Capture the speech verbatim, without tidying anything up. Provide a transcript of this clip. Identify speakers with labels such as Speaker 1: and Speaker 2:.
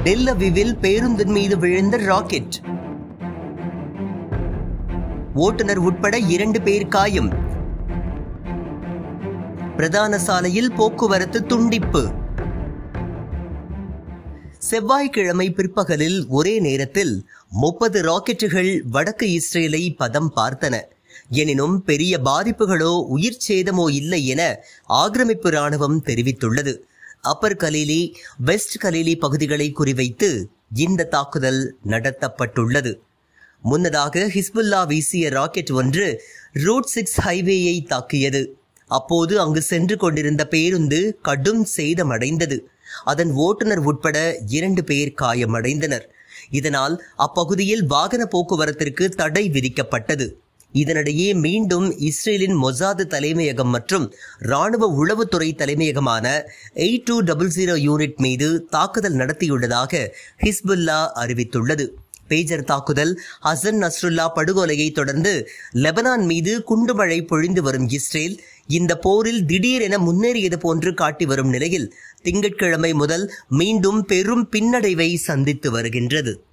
Speaker 1: Del அவிவில் பேருந்தின் மீது விழுந்த ராக்கெட். ஓட்டுநர் உட்பட இரண்டு பேர் காயம். பிரதான சாலையில் போக்குவரத்து துண்டிப்பு. செவ்வாய்க்கிழமை பிற்பகலில் ஒரே நேரத்தில் முப்பது ராக்கெட்டுகள் வடக்கு இஸ்ரேலை பதம் பார்த்தன. எனினும் பெரிய பாதிப்புகளோ உயிர் சேதமோ இல்லை என ஆக்கிரமிப்பு ராணுவம் தெரிவித்துள்ளது. அப்பர் கலீலி, வெஸ்ட் கலீலி பகுதிகளை குறிவைத்து இந்த தாக்குதல் நடத்தப்பட்டுள்ளது. முன்னதாக ஹிஸ்புல்லா வீசிய ராக்கெட் ஒன்று ரூட் சிக்ஸ் ஹைவேயை தாக்கியது. அப்போது அங்கு சென்று கொண்டிருந்த பேருந்து கடும் சேதமடைந்தது. அதன் ஓட்டுநர் உட்பட இரண்டு பேர் காயமடைந்தனர். இதனால் அப்பகுதியில் வாகன போக்குவரத்திற்கு தடை விதிக்கப்பட்டது. இதனிடையே மீண்டும் இஸ்ரேலின் மொசாது தலைமையகம் மற்றும் ராணுவ உளவுத்துறை தலைமையகமான eight two double zero unit மீது தாக்குதல் நடத்தியுள்ளதாக ஹிஸ்புல்லா அறிவித்துள்ளது. பேஜர் தாக்குதல், ஹசன் நஸ்ருல்லா படுகொலையை தொடர்ந்து லெபனான் மீது குண்டுமழை பொழிந்து வரும் இஸ்ரேல் இந்த போரில் திடீரென முன்னேறியது போன்று காட்டி வரும் நிலையில் திங்கட்கிழமை முதல் மீண்டும் பெரும் பின்னடைவை சந்தித்து வருகின்றது.